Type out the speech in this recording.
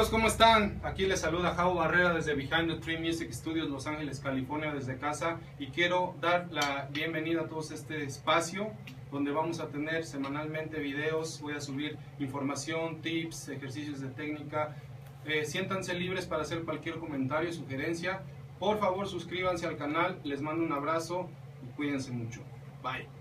amigos, ¿cómo están? Aquí les saluda Jao Barrera desde Behind the Tree Music Studios, Los Ángeles, California, desde casa, y quiero dar la bienvenida a todos a este espacio donde vamos a tener semanalmente videos. Voy a subir información, tips, ejercicios de técnica. Siéntanse libres para hacer cualquier comentario, sugerencia. Por favor, suscríbanse al canal, les mando un abrazo y cuídense mucho. Bye.